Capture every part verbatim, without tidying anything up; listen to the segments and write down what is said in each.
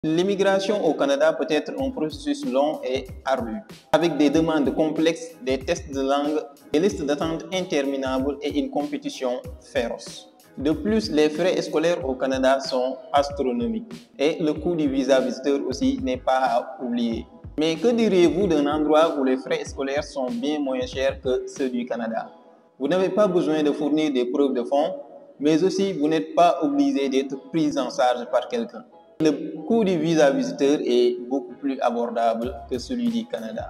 L'immigration au Canada peut être un processus long et ardu, avec des demandes complexes, des tests de langue, des listes d'attente interminables et une compétition féroce. De plus, les frais scolaires au Canada sont astronomiques et le coût du visa visiteur aussi n'est pas à oublier. Mais que diriez-vous d'un endroit où les frais scolaires sont bien moins chers que ceux du Canada? Vous n'avez pas besoin de fournir des preuves de fonds, mais aussi vous n'êtes pas obligé d'être pris en charge par quelqu'un. Le coût du visa visiteur est beaucoup plus abordable que celui du Canada.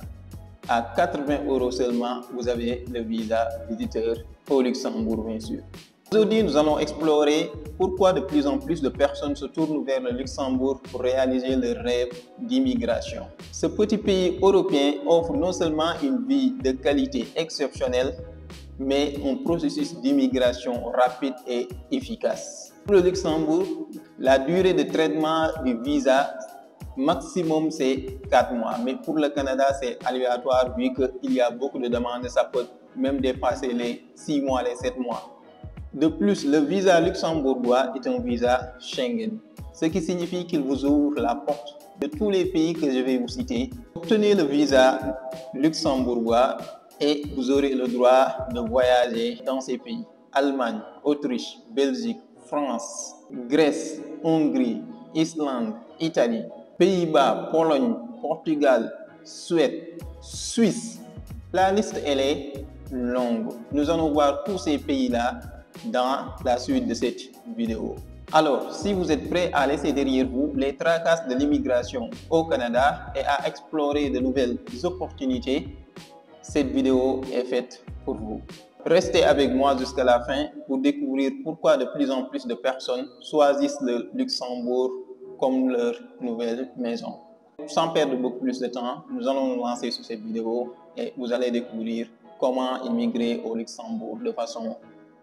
À quatre-vingts euros seulement, vous avez le visa visiteur au Luxembourg, bien sûr. Aujourd'hui, nous allons explorer pourquoi de plus en plus de personnes se tournent vers le Luxembourg pour réaliser leur rêve d'immigration. Ce petit pays européen offre non seulement une vie de qualité exceptionnelle, mais un processus d'immigration rapide et efficace. Pour le Luxembourg, la durée de traitement du visa maximum c'est quatre mois, mais pour le Canada c'est aléatoire vu qu'il y a beaucoup de demandes, ça peut même dépasser les six mois, les sept mois. De plus, le visa luxembourgeois est un visa Schengen, ce qui signifie qu'il vous ouvre la porte de tous les pays que je vais vous citer. Obtenez le visa luxembourgeois et vous aurez le droit de voyager dans ces pays: Allemagne, Autriche, Belgique, France, Grèce, Hongrie, Islande, Italie, Pays-Bas, Pologne, Portugal, Suède, Suisse. La liste elle est longue. Nous allons voir tous ces pays-là dans la suite de cette vidéo. Alors, si vous êtes prêts à laisser derrière vous les tracasses de l'immigration au Canada et à explorer de nouvelles opportunités, cette vidéo est faite pour vous. Restez avec moi jusqu'à la fin pour découvrir pourquoi de plus en plus de personnes choisissent le Luxembourg comme leur nouvelle maison. Sans perdre beaucoup plus de temps, nous allons nous lancer sur cette vidéo et vous allez découvrir comment immigrer au Luxembourg de façon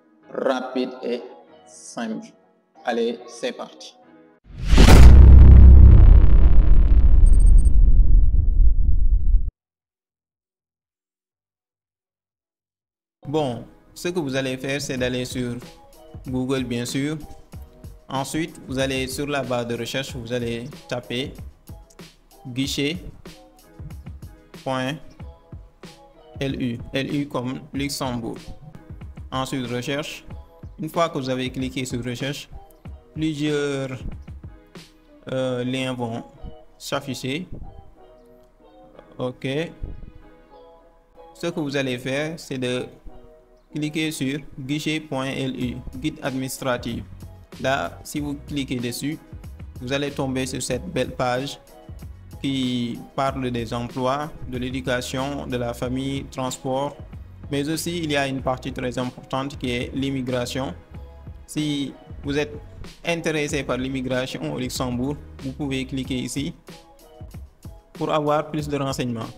rapide et simple. Allez, c'est parti. Bon, ce que vous allez faire, c'est d'aller sur Google, bien sûr. Ensuite, vous allez sur la barre de recherche, vous allez taper guichet point L U, L U comme Luxembourg. Ensuite, recherche. Une fois que vous avez cliqué sur recherche, plusieurs euh, liens vont s'afficher. OK. Ce que vous allez faire, c'est de cliquez sur guichet point L U, guide administratif. Là, si vous cliquez dessus, vous allez tomber sur cette belle page qui parle des emplois, de l'éducation, de la famille, transport, mais aussi il y a une partie très importante qui est l'immigration. Si vous êtes intéressé par l'immigration au Luxembourg, vous pouvez cliquer ici pour avoir plus de renseignements.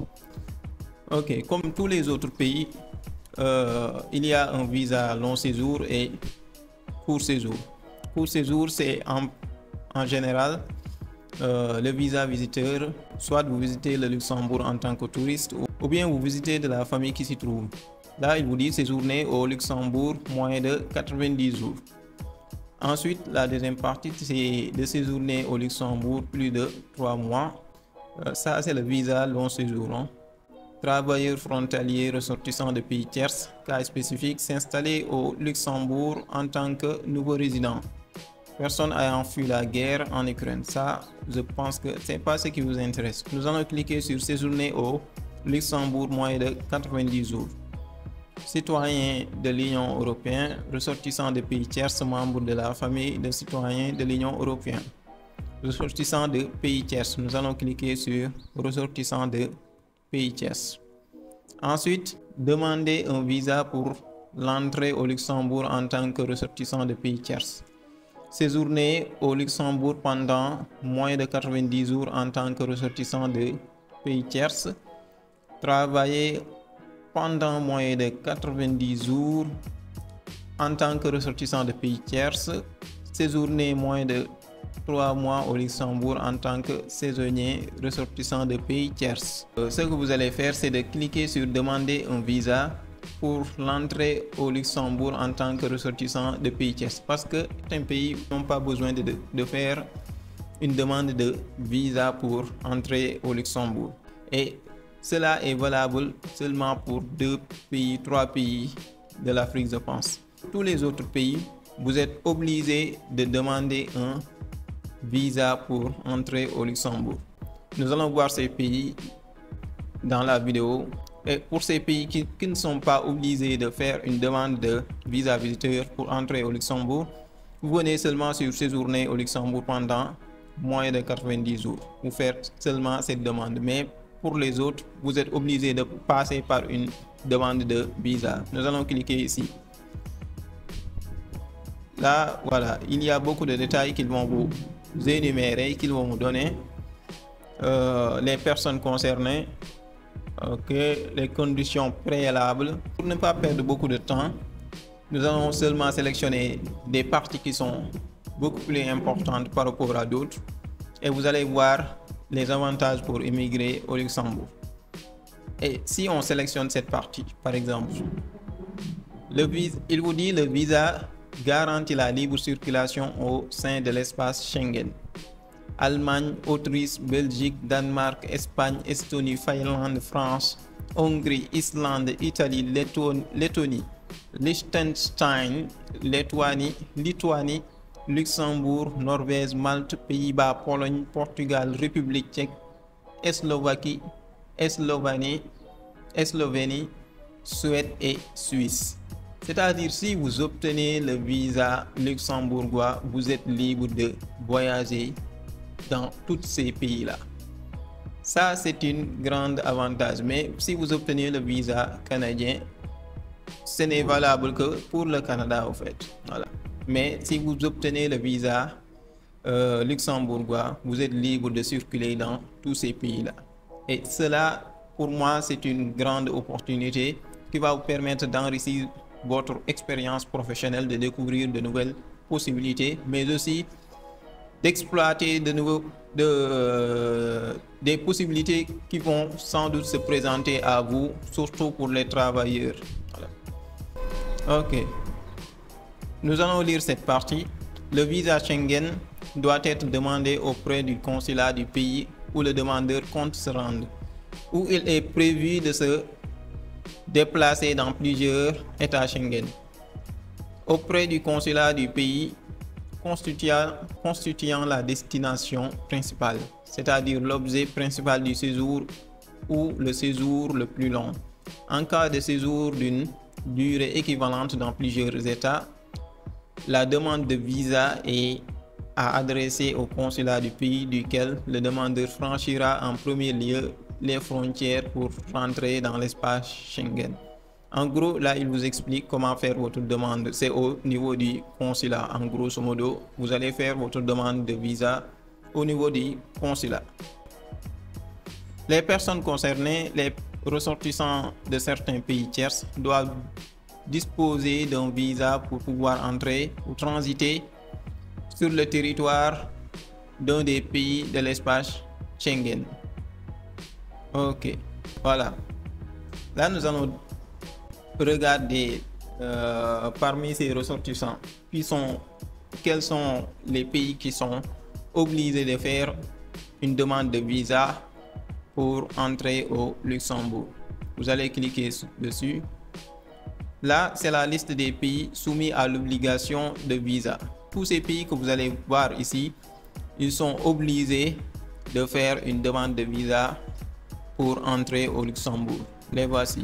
Ok, comme tous les autres pays, euh, il y a un visa long séjour et court séjour. Court séjour, c'est en, en général euh, le visa visiteur, soit vous visitez le Luxembourg en tant que touriste ou, ou bien vous visitez de la famille qui s'y trouve. Là, il vous dit séjourner au Luxembourg moins de quatre-vingt-dix jours. Ensuite, la deuxième partie, c'est de séjourner au Luxembourg plus de trois mois. Euh, ça, c'est le visa long séjour. Hein. Travailleurs frontaliers ressortissants de pays tiers, cas spécifique, s'installer au Luxembourg en tant que nouveau résident. Personne ayant fui la guerre en Ukraine. Ça, je pense que c'est pas ce qui vous intéresse. Nous allons cliquer sur séjourner au Luxembourg moins de quatre-vingt-dix jours. Citoyens de l'Union européenne, ressortissants de pays tiers, membres de la famille de citoyens de l'Union européenne. Ressortissants de pays tiers. Nous allons cliquer sur ressortissants de pays tiers. Ensuite, demandez un visa pour l'entrée au Luxembourg en tant que ressortissant de pays tiers. Séjourner au Luxembourg pendant moins de quatre-vingt-dix jours en tant que ressortissant de pays tiers. Travailler pendant moins de quatre-vingt-dix jours en tant que ressortissant de pays tiers. Séjourner moins de trois mois au Luxembourg en tant que saisonnier ressortissant de pays tiers. Euh, ce que vous allez faire, c'est de cliquer sur demander un visa pour l'entrée au Luxembourg en tant que ressortissant de pays tiers, parce que certains pays n'ont pas besoin de, de faire une demande de visa pour entrer au Luxembourg. Et cela est valable seulement pour deux pays, trois pays de l'Afrique, je pense. Tous les autres pays, vous êtes obligé de demander un visa pour entrer au Luxembourg. Nous allons voir ces pays dans la vidéo. Et pour ces pays qui, qui ne sont pas obligés de faire une demande de visa visiteur pour entrer au Luxembourg, vous venez seulement sur séjourner au Luxembourg pendant moins de quatre-vingt-dix jours. Vous faites seulement cette demande. Mais pour les autres, vous êtes obligé de passer par une demande de visa. Nous allons cliquer ici. Là, voilà, il y a beaucoup de détails qu'ils vont vous énumérer, qu'ils vont vous donner. Euh, les personnes concernées, ok, les conditions préalables. Pour ne pas perdre beaucoup de temps, nous allons seulement sélectionner des parties qui sont beaucoup plus importantes par rapport à d'autres. Et vous allez voir les avantages pour immigrer au Luxembourg. Et si on sélectionne cette partie, par exemple, le visa, il vous dit le visa garantit la libre circulation au sein de l'espace Schengen. Allemagne, Autriche, Belgique, Danemark, Espagne, Estonie, Finlande, France, Hongrie, Islande, Italie, Lettonie, Liechtenstein, Lituanie, Lituanie, Luxembourg, Norvège, Malte, Pays-Bas, Pologne, Portugal, République tchèque, Slovaquie, Eslovanie, Eslovénie, Suède et Suisse. C'est-à-dire, si vous obtenez le visa luxembourgeois, vous êtes libre de voyager dans tous ces pays-là. Ça, c'est un grand avantage. Mais si vous obtenez le visa canadien, ce n'est valable que pour le Canada, en fait. Voilà. Mais si vous obtenez le visa euh, luxembourgeois, vous êtes libre de circuler dans tous ces pays-là. Et cela, pour moi, c'est une grande opportunité qui va vous permettre d'enrichir votre expérience professionnelle, de découvrir de nouvelles possibilités, mais aussi d'exploiter de nouveaux, de, euh, des possibilités qui vont sans doute se présenter à vous, surtout pour les travailleurs. Voilà. Ok. Nous allons lire cette partie. Le visa Schengen doit être demandé auprès du consulat du pays où le demandeur compte se rendre, où il est prévu de se déplacer dans plusieurs États Schengen. Auprès du consulat du pays constituant, constituant la destination principale, c'est-à-dire l'objet principal du séjour ou le séjour le plus long. En cas de séjour d'une durée équivalente dans plusieurs États, la demande de visa est à adresser au consulat du pays duquel le demandeur franchira en premier lieu les frontières pour rentrer dans l'espace Schengen. En gros, là, il vous explique comment faire votre demande. C'est au niveau du consulat. En grosso modo, vous allez faire votre demande de visa au niveau du consulat. Les personnes concernées, les ressortissants de certains pays tiers, doivent disposer d'un visa pour pouvoir entrer ou transiter sur le territoire d'un des pays de l'espace Schengen. Ok, voilà. Là, nous allons regarder euh, parmi ces ressortissants qui sont, quels sont les pays qui sont obligés de faire une demande de visa pour entrer au Luxembourg. Vous allez cliquer dessus. Là, c'est la liste des pays soumis à l'obligation de visa. Tous ces pays que vous allez voir ici, ils sont obligés de faire une demande de visa pour entrer au Luxembourg. Les voici.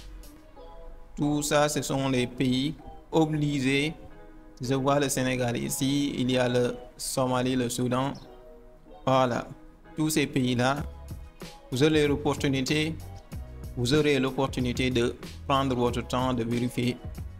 Tout ça, ce sont les pays obligés. Je vois le Sénégal ici, il y a le Somalie, le Soudan. Voilà, tous ces pays-là, vous aurez l'opportunité, vous aurez l'opportunité de prendre votre temps de vérifier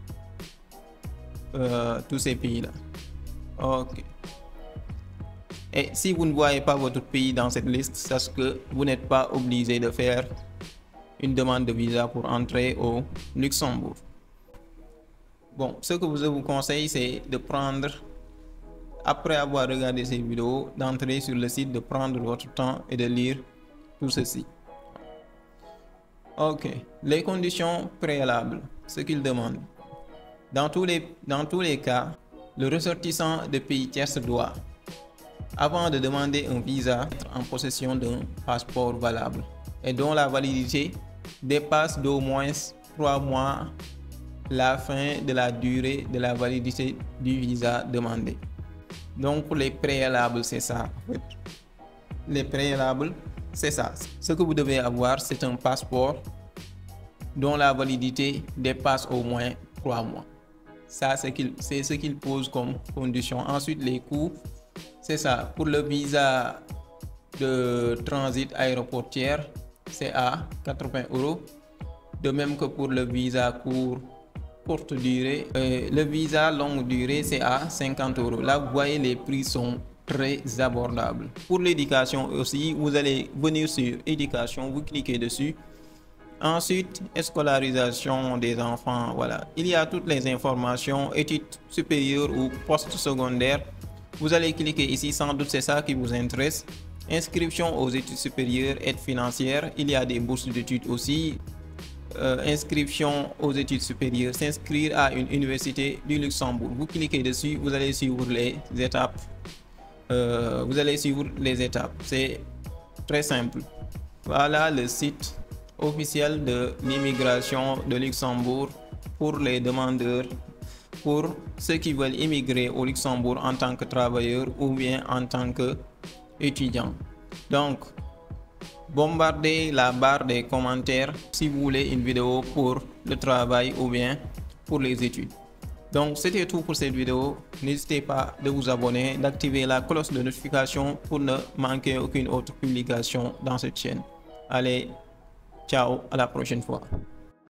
euh, tous ces pays-là. Ok. Et si vous ne voyez pas votre pays dans cette liste, sachez que vous n'êtes pas obligé de faire une demande de visa pour entrer au Luxembourg. Bon, ce que je vous conseille, c'est de prendre, après avoir regardé ces vidéos, d'entrer sur le site, de prendre votre temps et de lire tout ceci. Ok, les conditions préalables, ce qu'il demande. Dans tous les, dans tous les cas, le ressortissant de pays tiers doit avant de demander un visa, être en possession d'un passeport valable et dont la validité dépasse d'au moins trois mois la fin de la durée de la validité du visa demandé. Donc pour les préalables, c'est ça. En fait. Les préalables, c'est ça. Ce que vous devez avoir, c'est un passeport dont la validité dépasse au moins trois mois. Ça, c'est c'est ce qu'il pose comme condition. Ensuite, les coûts, c'est ça. Pour le visa de transit aéroportière, c'est à quatre-vingts euros. De même que pour le visa court, courte durée. Euh, le visa longue durée, c'est à cinquante euros. Là, vous voyez, les prix sont très abordables. Pour l'éducation aussi, vous allez venir sur éducation, vous cliquez dessus. Ensuite, scolarisation des enfants, voilà. Il y a toutes les informations, études supérieures ou post-secondaires. Vous allez cliquer ici, sans doute c'est ça qui vous intéresse. Inscription aux études supérieures, aide financière. Il y a des bourses d'études aussi. Euh, inscription aux études supérieures, s'inscrire à une université du Luxembourg. Vous cliquez dessus, vous allez suivre les étapes. Euh, vous allez suivre les étapes. C'est très simple. Voilà le site officiel de l'immigration de Luxembourg pour les demandeurs, pour ceux qui veulent immigrer au Luxembourg en tant que travailleur ou bien en tant qu'étudiant. Donc, bombardez la barre des commentaires si vous voulez une vidéo pour le travail ou bien pour les études. Donc, c'était tout pour cette vidéo. N'hésitez pas de vous abonner, d'activer la cloche de notification pour ne manquer aucune autre publication dans cette chaîne. Allez, ciao, à la prochaine fois.